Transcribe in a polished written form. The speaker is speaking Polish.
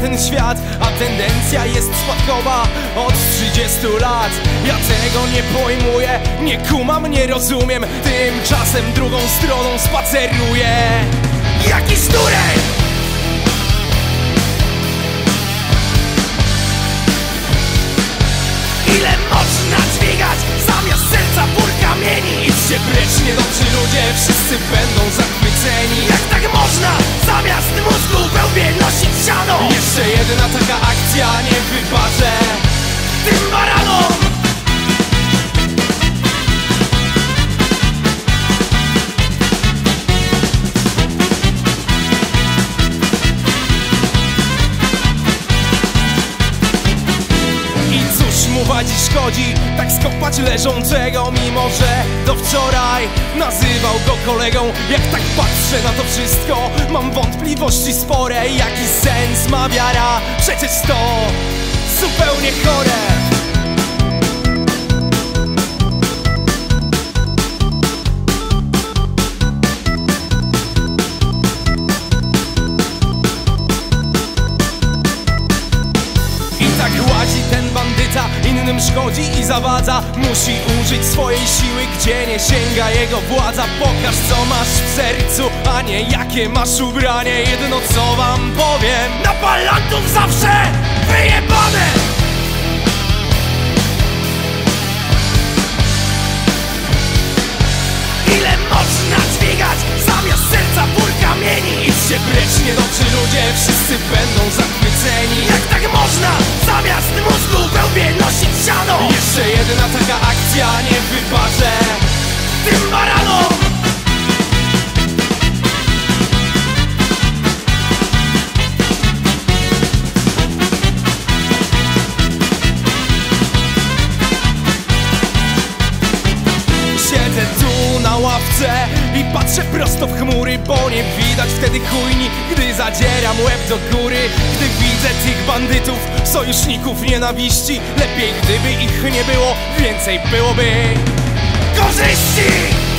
ten świat, a tendencja jest spadkowa od 30 lat. Ja tego nie pojmuję, nie kumam, nie rozumiem. Tymczasem drugą stroną spaceruję jakiś turej. Ile można dźwigać zamiast serca ból kamieni? Idźcie precz, niedobrzy ludzie, wszyscy będą zachwyceni. Jak tak można zamiast mózgu w łbie nosić siano? Jeszcze jedna taka akcja, nie wybaczę tym baranom. Wadzi szkodzi tak skopać leżącego, mimo że do wczoraj nazywał go kolegą. Jak tak patrzę na to wszystko, mam wątpliwości spore. Jaki sens ma wiara? Przecież to zupełnie chore. Ten bandyta innym szkodzi i zawadza. Musi użyć swojej siły, gdzie nie sięga jego władza. Pokaż, co masz w sercu, a nie jakie masz ubranie. Jedno, co wam powiem: na palantów zawsze wyjebane! Ile można dźwigać zamiast serca ból kamieni? Idźcie precz, niedobrzy ludzie, wszyscy będą zachwyceni. Jak tak można zamiast mózgu w łbie nosić siano? Jeszcze jedna taka akcja, nie wybaczę tym baranom. Siedzę tu na ławce i patrzę prosto w chmury, bo nie widać wtedy chujni, gdy zadzieram łeb do góry. Gdy widzę tych bandytów, sojuszników nienawiści, lepiej gdyby ich nie było, więcej byłoby korzyści.